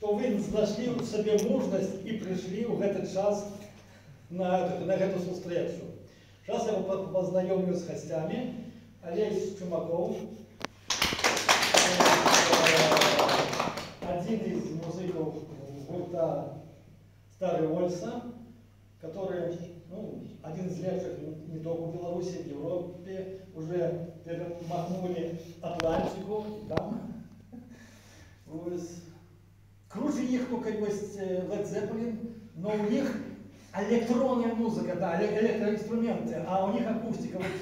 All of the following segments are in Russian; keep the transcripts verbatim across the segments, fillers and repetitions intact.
што вы знайшлі ў сабе мужнасць і прыйшлі ў гэты час на, на гэту сустрэчу. Зараз я пазнаёмлю з гасцямі. Олесь Чумаков, один из музыков гурта Старый Вольса, который, ну, один из лучших не только в Беларуси, в Европе, уже перемахнули Атлантику, там. Круче них только есть Led Zeppelin, но у них электронная музыка, да, электроинструменты, а у них акустика. Вот,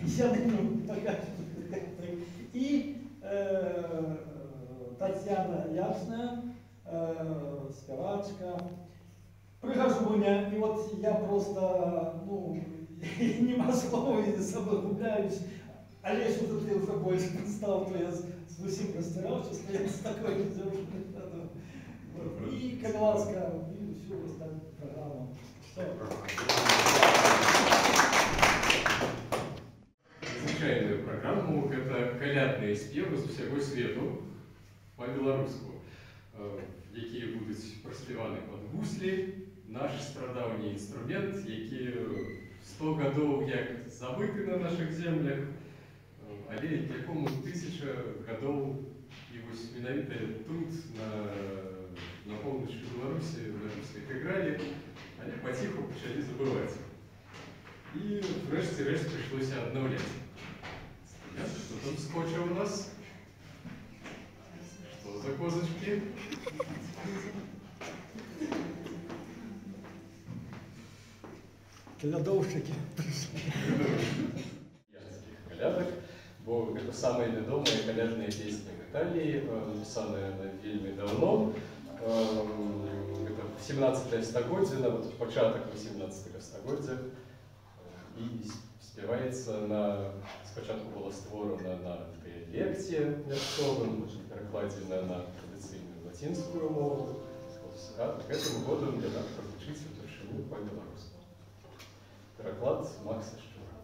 и э, Татьяна Ясная, э, спевачка. Прихожу меня, и вот я просто, ну, не могу, и за собой губляюсь. Олесь, вот ты уже больше представил, то я с усим растирался, стоять с такой не держу. И Калеваска, и всю остальную программу. Звычайную программу это калядныя спевы з усяго свету па-беларуску, якія будуць праспяваны пад гуслі, наш старадаўні інструмент, які сто гадоў як забыты на наших землях, але якому тысяча гадоў і вось менавіта тут на, на поўначы Беларусі рускіх ігралі, але паціху пачалі забываць. І врэшце-рэшт прыйшлося аднаўляць. Что там скотча у нас? Что за козочки? Калядоўшчыкі прыйшлі. Янскіх калядак, бо гэта самыя вядомыя калядныя песні в Італіі, напісаныя вельмі даўно. Гэта семнадцатае стагоддзе, нават пачатак восемнадцатага стагоддзя. І спяваецца на, спачатку было створана на дыялекце мясцовым, перакладзена на традыцыйную лацінскую мову. Гэтым годам яна прагучыць упершыню па-беларуску. Пераклад Макса Шчура.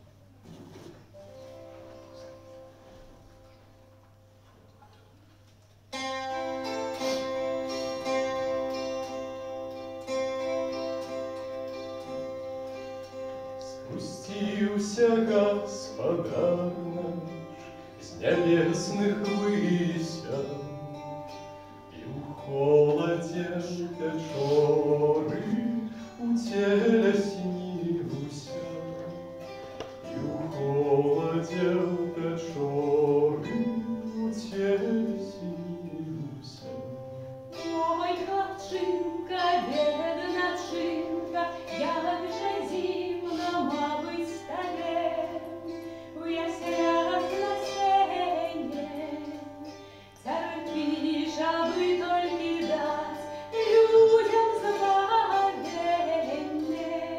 Спустился Господар наш с небесных высят, и в холоде печоры у теля снился, и в холоде печоры у теля снился. Ой, хатчинка, бедначинка, як же зимно мабыть стане, в яслях на сене, терпишь, аби тольки дать людям зваленье,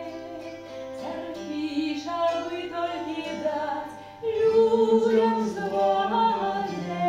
терпишь, аби тольки дать людям зваленье.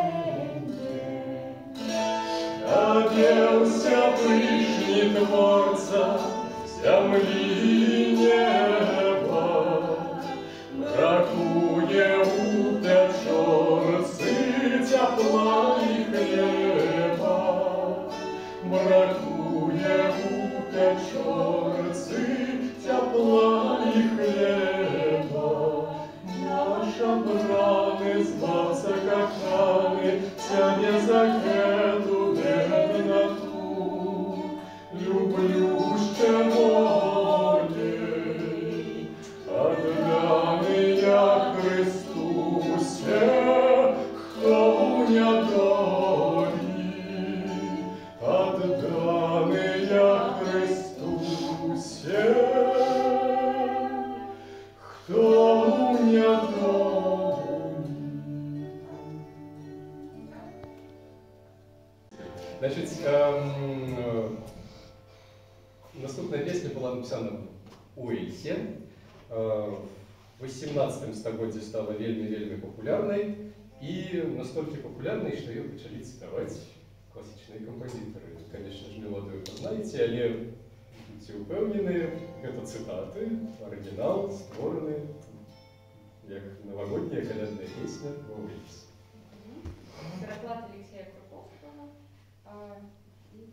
Оделся Вышний Творца земли и неба, бракуе у печорцы тепла и хлеба, бракуе у печорцы тепла и хлеба. Наша браны зваться коханы, тебе за эту бедноту люблю ще моей, отданый я Христусе, кто мне доли, отданый я Христусе, кто мне доли. Значит, эм, наступная песня была написана у Уэльсе. Э, в восемнадцатым стагоддзе стала вельмі-вельмі папулярнай і настолькі папулярнай, што ее пачалі цытаваць класічныя кампазітары. Конечно ж, мелодыю пазнаеце, але будьце ўпэўнены, гэта цытаты, арыгінал створаны як навагодняя калядная песня у Уэльсе. Переклад Алексея Круковского. И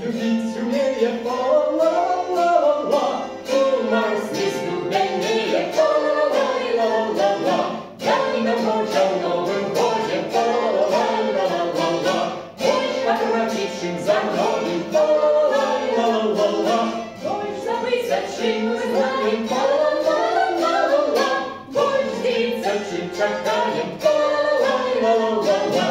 любить умеет, ла-ла-ла-ла-ла-ла. Мороз не студенеет, ла-ла-ла-ла-ла-ла. Давно можно в Новом годе, ла-ла-ла-ла-ла-ла. Больше отвратившим за многим, ла-ла-ла-ла-ла. Больше забыть, зачем мы знаем, ла-ла-ла-ла-ла-ла. Больше злиться, Зачем чахаем, ла-ла-ла-ла-ла.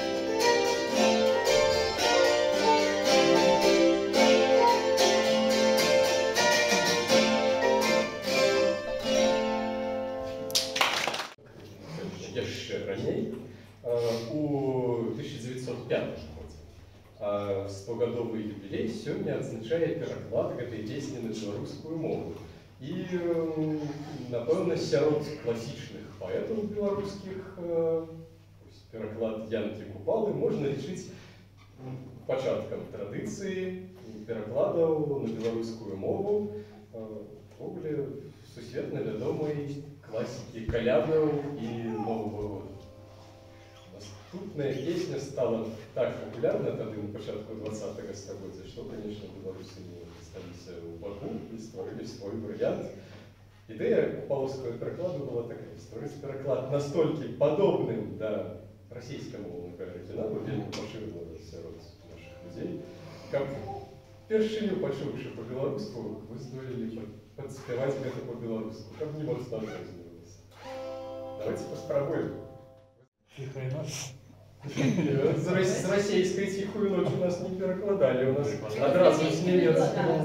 Яшчэ раней, у тысяча девятьсот пятым годзе стогадовы юбілей сёння адзначае пераклад гэтай песні на беларускую мову. І, напэўна, сярод класічных паэтаў беларускіх пераклад Янкі Купалы можна лічыць пачаткам традыцыі перакладаў на беларускую мову увогуле сусветна вядомай класікі калядаў і Новага года. Наступная песня стала так популярна тады на пачатку двадцатага стагоддзя, што, конечно, беларусы не асталіся ў баку і стварылі свой варыянт. Ідэя купалаўскага перакладу была такая: стварыць пераклад настолькі падобным да расійскамоўнага арыгіналу, вельмі пашырана сярод нашых людзей, каб першыню пачуўшы па-беларуску, вы здолелі падспяваць гэта па-беларуску, каб не моцна адрознівалася. Давайте паспрабуем. Тихая ночь. С российской «Тихую ночь» у нас не перекладали, у нас одразу с немецкой.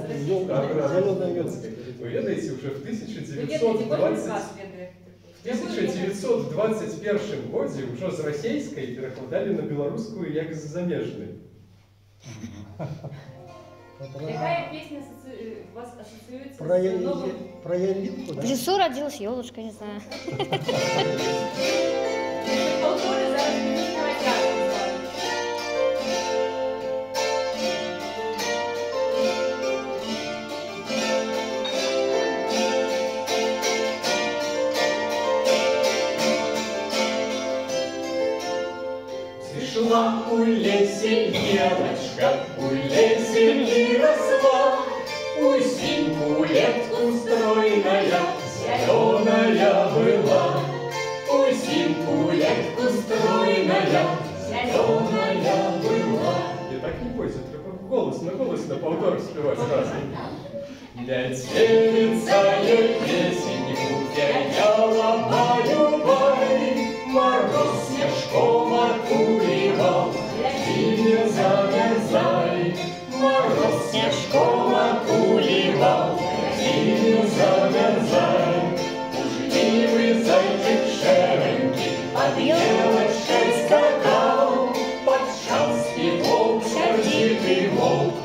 Вы ведаете, уже в тысяча девятьсот двадцать первом году уже с российской перекладали на белорусскую як с замежной. Какая песня у вас ассоциируется Про, с новым... про ялинку, да? В лесу родилась елочка, не знаю. Полгода за Шла у лесе елочка, у лесе и росла, узенькую ветку стройная, зеленая была. Узенькую ветку стройная, зеленая была. Я так не бойся, треба голос на голос на повтор спевать сразу. Метелица ей песеньку пела баю-бай, мороз снежком окуривал, ты не замерзай. Мороз снежком окуривал, ты не замерзай. Пужливый зайчик шеренький под елочкой скакал, подчас и волк, сердитый волк,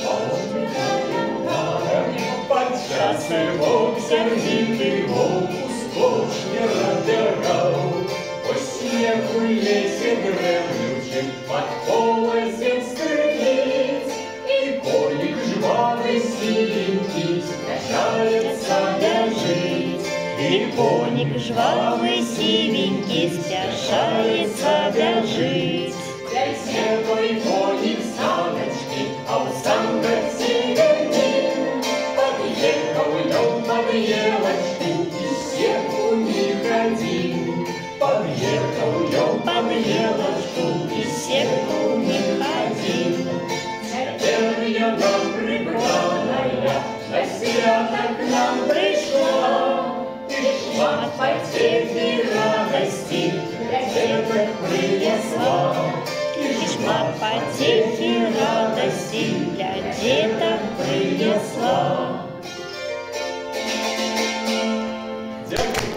подчас и волк, сердитый волк, ускоч не разбирал. По снегу лесе гремлючим, под полозем скрипит, и коник жвавый синенький спряжается бежит. И коник жвавый сивенький спяшается бежит. Седой коник саночки, а у санок сиганин. Подъехал лёд под елочку, и всех у них один. Подъехал лёд под елочку, и всех у них один. Теперь я нам прибранная, на свято к нам пришла. И шла в потехе радости, для деток принесла. И шла потехи радости для деток принесла. Дякую.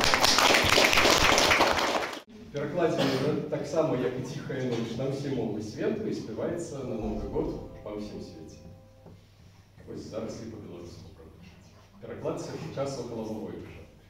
Перакладзена таксама, як і «Тихая ночь» на ўсе мовы свету і спяваецца на Новы год па ўсім свеце. Вось зараз і па-беларуску прадушыць. Пераклад Сергія Соколова-Войвыша.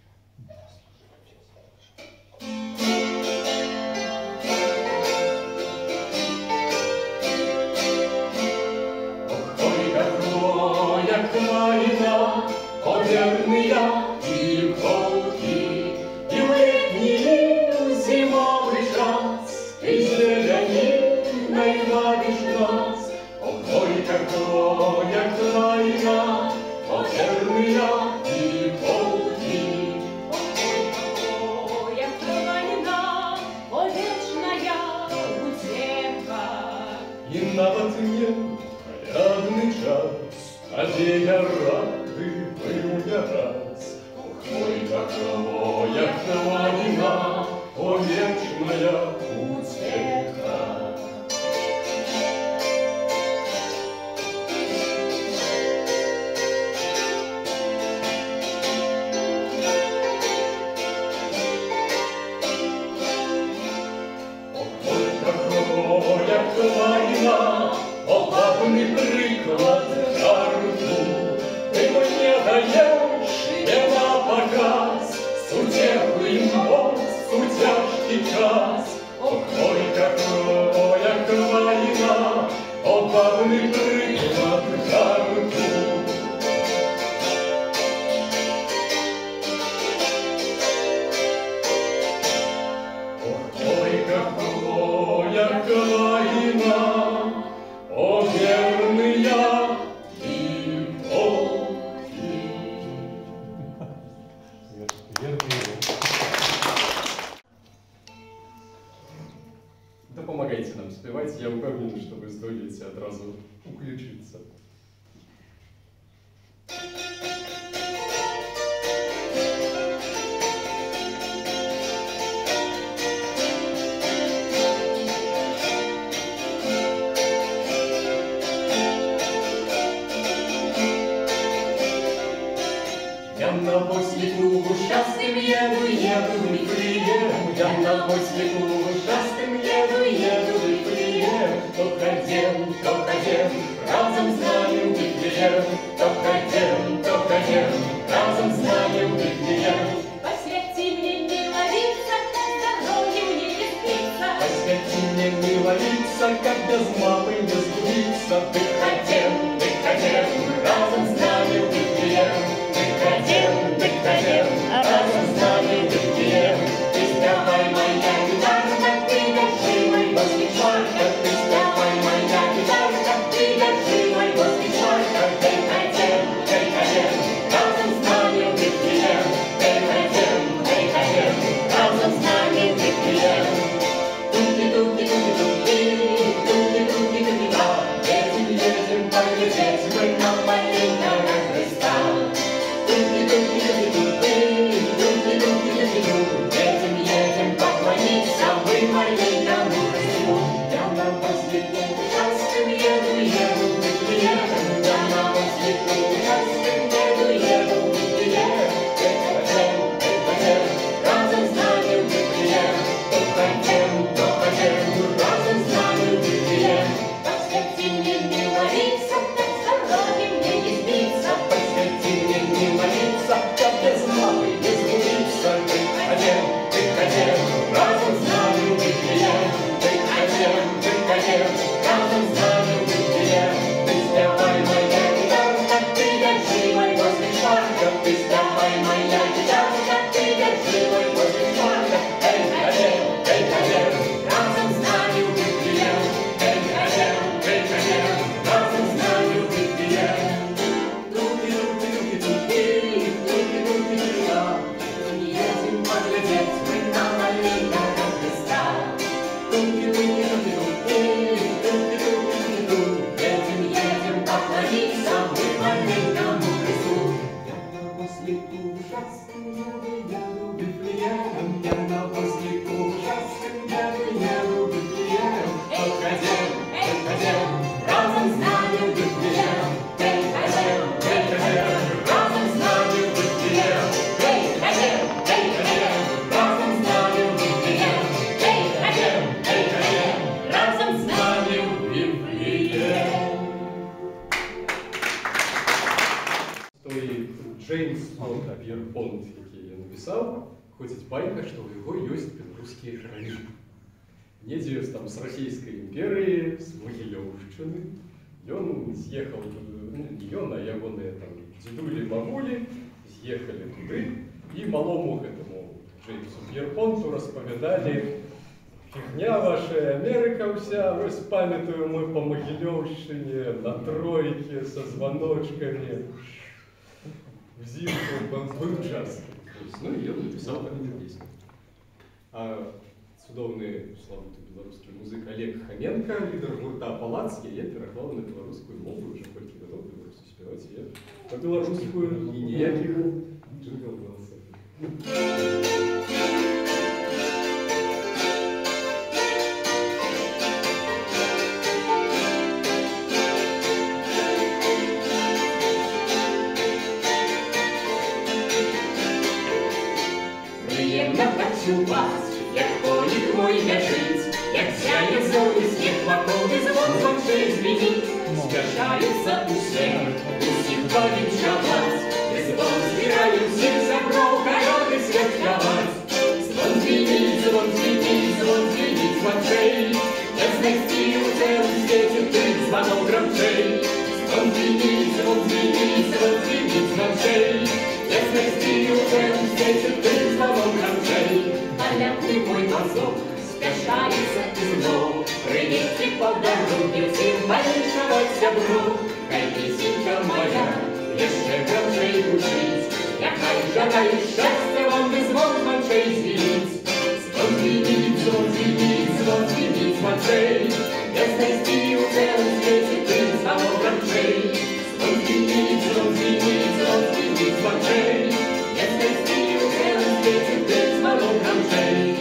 Калина, оверные и волки, и в летний зимовый час, и зелени наивадишь нас, ох, ой, какой і нават не калядны час, але я рады выміраць. Ох, мой каковая хвалина, о вечная утеха. Война, опасный приклад карту, ты мне даешь не на показ, сутевый мост, сутяжкий час. Ох, ой, какая война, опасный приклад карту. Ох, ой, какая война, о верные любовь. Да помогайте нам спевать, я уверен, что вы здолеете одразу уключиться. Я на Вослику ушастым еду, еду в Вифлеем. Я на Вослику ушастым еду, еду в Вифлеем. То ходим, то ходим, разом знаем Вифлеем. То ходим, то ходим, разом знаем Вифлеем. Посвяти мне не молиться, как дороги мне не спится. Посвяти мне не молиться, как без мамы не сгубиться. Ты ходим, ты ходим, разом знаем Вифлеем. Выходим, выходим, разом с нами Вифлеем. Ты спевай, моя гитарка, ты держи мой москвичарка. Ты спевай, моя гитарка, ты держи мой москвичарка. Выходим, выходим, разом с нами Вифлеем. Выходим, выходим, разом с нами Вифлеем. Туки-туки-туки-туки, туки-туки-туки-да. Едем, едем поглядеть мы на маленького Христа. Едем, едем поклониться мы маленькому Христу. Я на Вослику ужасным еду, еду в Вифлеем. Я на Вослику ужасным еду, еду в Вифлеем. Выходим, выходим, разом с нами в Вифлеем. То ходим, то ходим, разом с нами в Вифлеем. Посвяти мне не молиться, как с дороги мне не сбиться. Посвяти мне не молиться, как без мамы не сгубиться. Выходим, выходим, разом с нами в Вифлеем. Выходим, выходим, разом с нами в Вифлеем. Ты спевай, моя гитарка, ты держи мой москвичарка. Ты спевай, моя гитарка, ты держи мой москвичарка. Эй, ходим, эй, ходим, разом с нами в Вифлеем. Эй, ходим, эй, ходим, разом с нами в Вифлеем. Туки-туки-туки-туки, туки-туки-туки-да. Едем поглядеть мы на маленького Христа. Туки-туки-туки-туки, туки-туки-туки-туки. Едем, едем поклониться мы маленькому Христу. Я на Вослику ужасным еду, еду в Вифлеем. Я на Вослику ужасным еду, еду в Вифлеем. Выходим, выходим, разом с нами в Вифлеем. Выходим, выходим, разом с нами в Вифлеем. Выходим, выходим, разом с нами в Вифлеем. Выходим, выходим, разом с нами в Вифлеем. Той Джеймс Pierpont, який я написаў, ходзіць байка, што ў яго ёсць беларускія жраі. Недзе ёсць там з расійскай імперыі, з Магілёўшчыны. Ён з'ехаў, не ён, а ягоныя там дзедулі, бабулі з'ехалі туды і малому гэтаму Джеймсу Pierpontу распавядалі: фігня ваша, Амерыка ўся, вось памятаю мы па Магілёўшчыне на тройке са званочкамі. Взимку был час. Ну и он написал такую песню. А цудоўны славуты беларускі музык Олег Хоменко, лідар гурта «Палац», яе пераклала на беларускую мову, уже колькі гадоў беларусі спяваць яе на беларускую і ніякіх джингл-белсов. Приємно хочу вас, як коник мой ляжить, як сяє зорі снег вокруг і звон звончей звенить. Спяшаються усе, усіх повінчавать, і звон збираю всіх забров, коляди святкавать. Звон звенить, звон звенить, звон звенить звончей, я знайти у цілому світі тих звонок громчей. Звон звенить, звон звенить, звон звенить звончей, я знайти у цілому світі тих звонок громчей. Колядний мой мазок спяшається і знов принести подарунки всім вишивать сябру. Хай пісенька моя ще громчей гучить, я хай жадаю щастя вам і звон звончей звінить. Звон звінить, звон звінить, звон звінить звончей, я знайти у цілому світі тих звонок громчей. Звон звінить, звон звінить, звон звінить звончей, я знайти у цілому світі тих звонок громчей.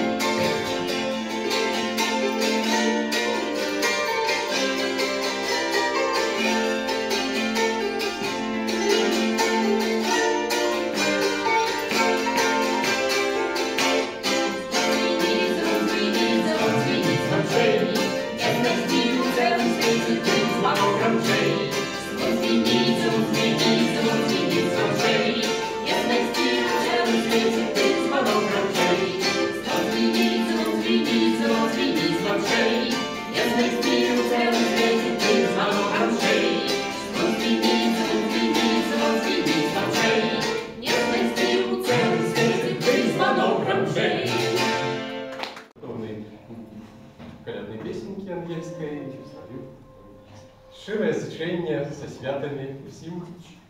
Колядной песенки ангельской шчырае зычэнне са святамі усім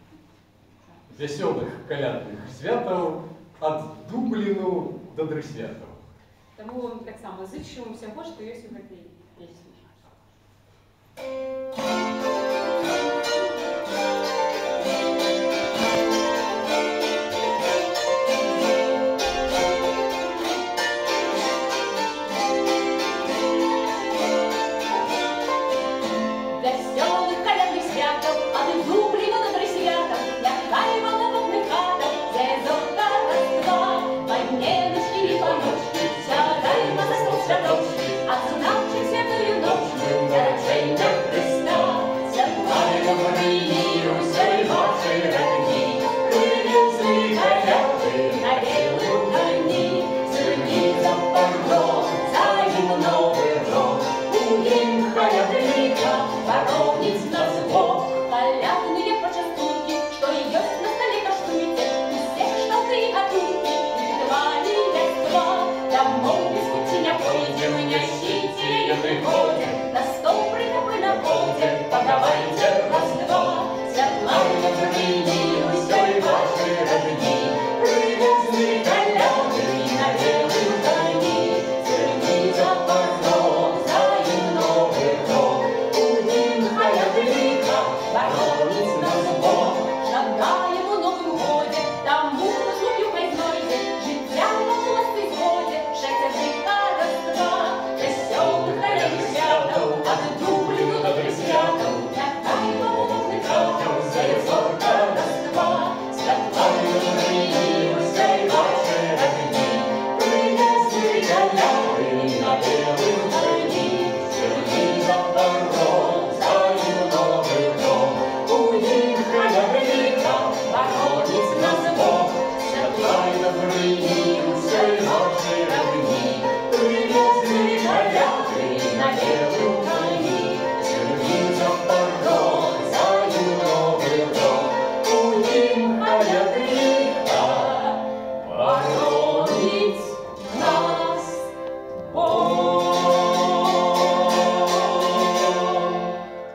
вясёлых калядных святаў ад Дубліну да Дрысвятаў. Таму таксама зычу ўсяго, што ёсць у гэтай песні.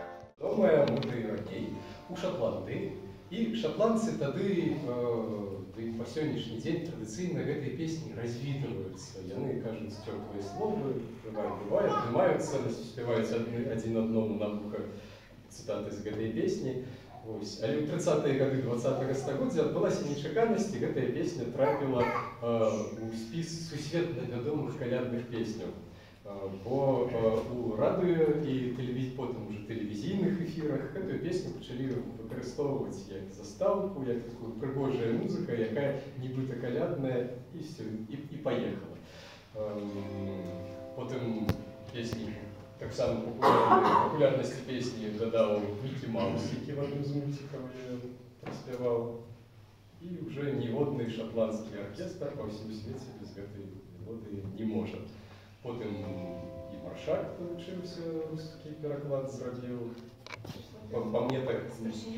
У Шотландии. И шотландцы тады э, ды па сённяшні дзень традыцыйна гэтыя песні развітваюцца. Яны кажуць цёплыя словы, бывае, аднымаюцца, спяваюць адзін аднаму на вуха цытаты з гэтай песні. Вось. Але ў трыццатыя гады двадцатага стагоддзя адбылася нечаканасць, і гэтая песня трапіла ў спіс сусветна вядомых калядных песняў. Бо у радыё і потым уже тэлевізійных эфірах гэтую песню пачалі выкарыстоўваць як застаўку, як такую прыгожая музыка, якая нібыта калядная, і все, і, і паехала. Потым песні таксама папулярнасці песні дадаў Мікі Маус, які в адным з мультикаў праспяваў. І уже ніводны шатландскі аркестр па ўсім свеце без гэтай мелодыі не можа. Потым і Маршак навучыўся, рускі пераклад зрабіў. Па мне так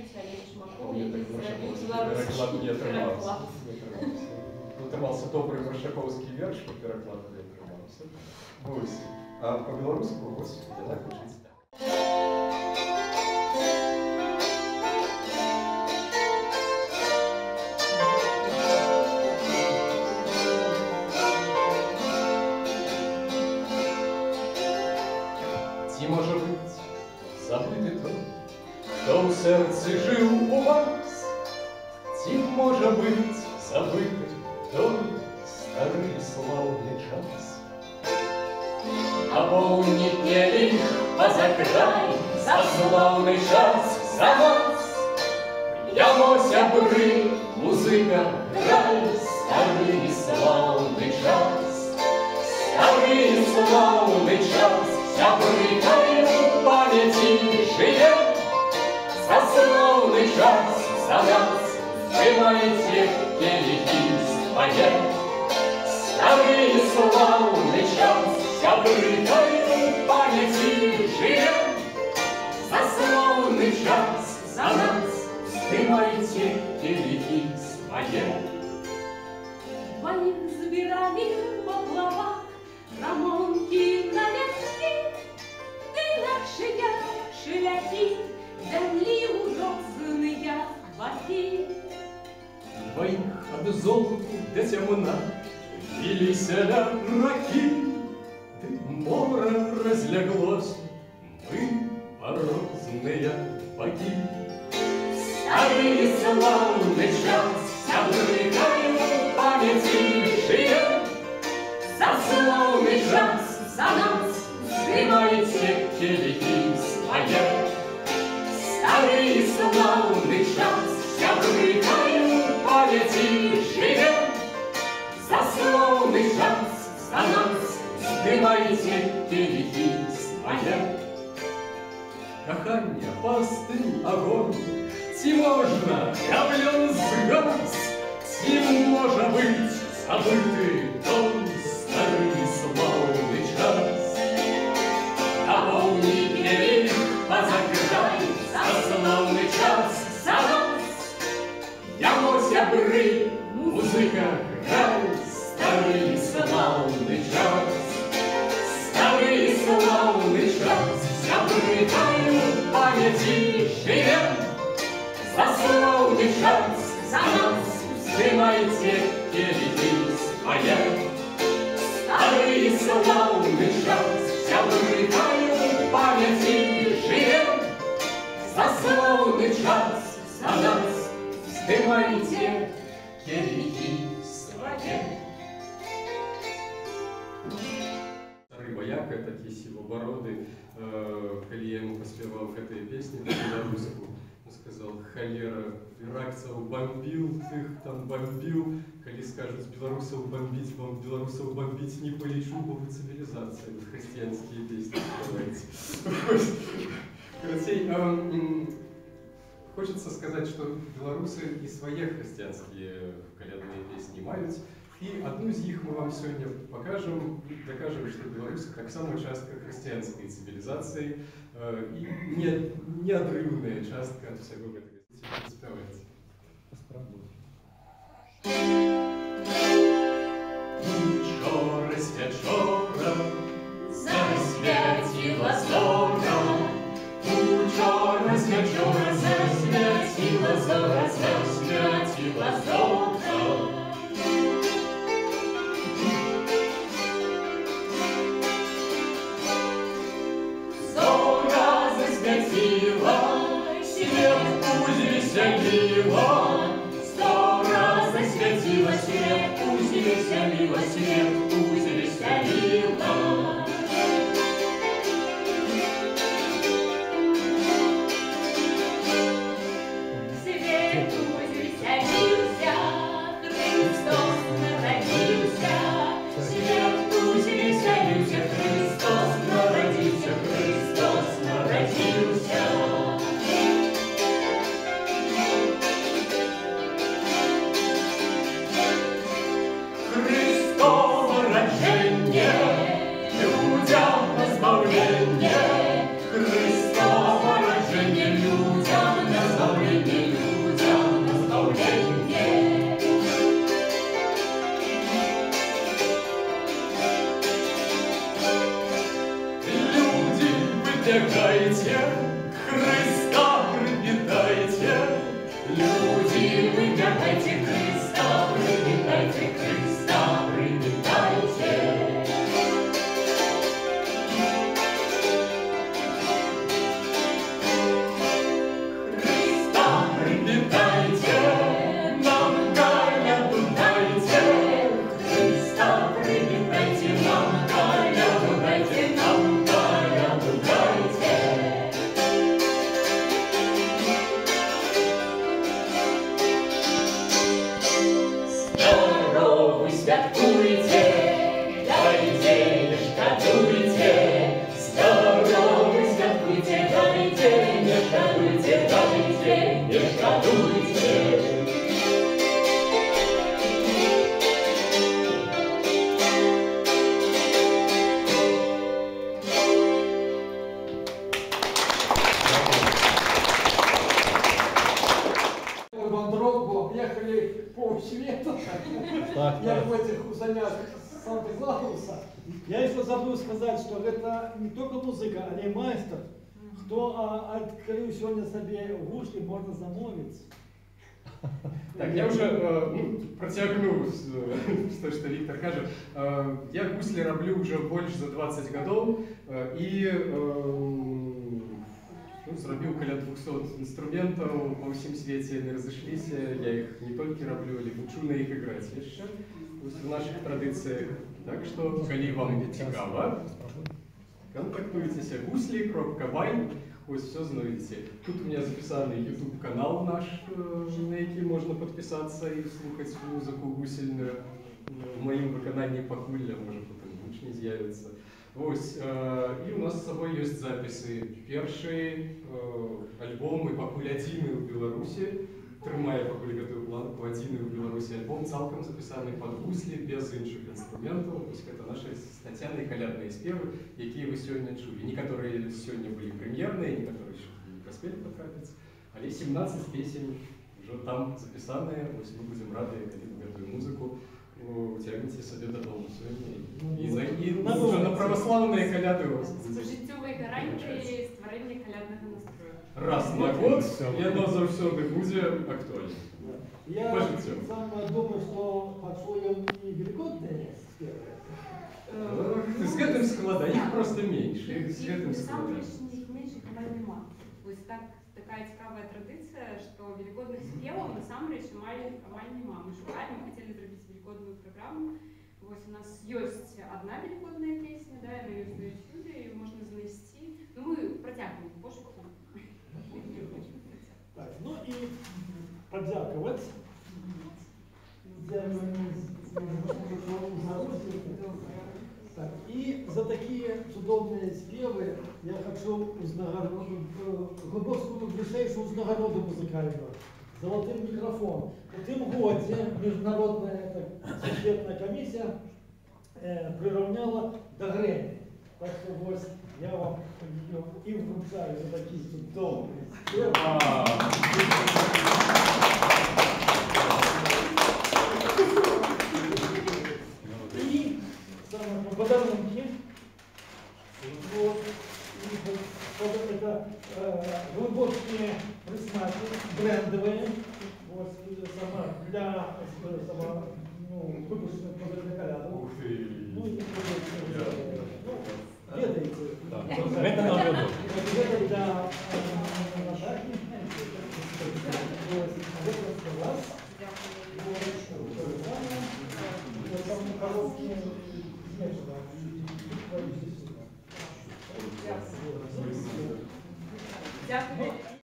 пераклад не атрымаўся. Атрымаўся добры маршаковскі верш, па перакладу не атрымаўся. Вось. А па-беларуску вось яна гучыць так. Ці можа быць забыты той, хто ў сэрцы жыў у вас? Ці можа быць забыты той стары слаўны час? Напомни келих позакрай за славный час за нас. Пьемося бры, музыка, грай, старый славный час. Старый славный час, сябрыкай в памяти живем. За славный час за нас сжимайте келихи свои. Старый славный час, сябрыкай в памяти живем. За славный час за нас вздымайте келихи свои. Двоих забирали поплавок, рамонки на ветки, и наши шляхи дали урозные баки. Двоих ад золоту до темна билися раки, ты море разляглось, мы порозные боги. Старый славный час, сябрыкай в памяти живем. За славный час за нас вздымайте келихи свои. Старый славный час, сябрыкай в памяти живем. За славный час за нас вздымайте келихи свои. Кахання, пастынь, огонь, ці можна явлен згас, ці можа быць забыты той старый славный час. Напомни келих позакрай за славный час за нас. Пьемося бры, музыка, грай, старый славный час. Старый славный час, сябрыкай в памяти живем. За славный час за нас вздымайте келихи свои. Старый славный час, сябрыкай в памяти живем. За славный час за нас вздымайте келихи свои. Стары вояка, такі сівобороды, калі я яму паспяваў гэтыя песні па-беларуску, он сказал: холера, иракцаў бомбіў, тых там бомбіў, калі скажуць беларусаў бомбіць, вам беларусаў бомбіць не палічу, бо вы цывілізацыя, вот хрысціянскія песні спяваеце. Карацей, хочется сказать, что белорусы и свои христианские калядные песни маюць. И одну из них мы вам сегодня покажем и докажем, что белорусы так само частка христианской цивилизации э, и не, неотрывная частка от всего этого. Спевайте. Учора з вечора засвятила зора. Учора з вечора засвятила зора, засвятила зора. веселила, свет пусть веселила. Сто раз засветила, свет пусть веселила, свет пусть веселила. Свет пусть веселился, Христос народился. Свет пусть веселился, Христос народился, Христос народился. Христово рождение, людям избавление. Христово рождение, людям избавление, людям избавление. Люди, выбегайте, Христа привитайте. Люди, выбегайте, Христа привитайте, Христа привитайте. Христа привитайте, нам коляду дайте. Христа привитайте, нам коляду дайте, нам коляду дайте. Здоровы святкуйте, дайте, не шкодуйте. Здоровы святкуйте, дайте, не шкодуйте, дайте, не шкодуйте. Вандровку объехали по свету. Я в этих занятиях Санта-Клауса. Я еще забыл сказать, что это не только музыка, а и майстер. Хто а, відкрив сьогодні собі гуслі, можна замовити. Так, я уже э, ну, протягну то, что Виктор кажет. Э, я гусли роблю уже больше за двадцать годов э, и э, ну, зробил каля двухсот инструментов по всем свете не разошлись. Я их не только роблю, але учу на их играть еще. В наших традициях. Так что, коли вам цікаво, контактуйтесь, гусли, кропка бай. Ось все знаете. Тут у меня записанный YouTube канал наш, на який можно подписаться и слухать музыку гусельную. В моем виконанні похвилля, може потім гучні з'явиться. Ось, э, і у нас з собою є записи. Перший э, альбом і пакуль адзіны ў Беларусі. Трымае пакуль гэтую планку адзіны ў Беларусі альбом, цалкам запісаны пад гуслі, без іншых інструментаў. Ось гэта нашы з Тацянай калядныя спевы, якія вы сёння чулі. Некаторыя сёння былі прэм'ерныя, некаторыя ще не паспелі патрапіць. Але семнадцать песень уже там запісаныя. Ось мы будзем рады, калі вы гэтую музыку уцягнеце сабе дадому сёння. І, і, і уже на праваслаўныя каляды у вас. Жыццёвыя гарантыі стварэння каляднага настрою. Раз на год, і яно заўсёды будзе актуальна. Я сам думаю, что почуем и великодные спевы. З гэтым склада, їх просто менше. З гэтым сам склада. лишних меньше камаль нема. Ось так, такая цікавая традиція, що великодних співів насамрэч малі камаль нема. Ми шукаємо, ми хотіли зробити великодную программу. Ось у нас есть одна великодная песня, да, она есть на YouTube, ее можно занести. Ну, мы протягиваем пошуку. Так, ну и подякувати. Так, и за такие чудовные спевы я хочу глубокую высшую узнагороду музыкальную. Золотым микрофон. В этом году международная секретная комиссия э, приравняла до Грэмми. Так что вот я вам ее и вручаю за такие чудовные спевы. И самое подарунки. Вот. И это э, глубокие присмаки, брендовые. Вот, сама, для сама, ну, выпущенных по коляду. Ух ты! Ну, и ну, ведаете. Да. Это для Дякую.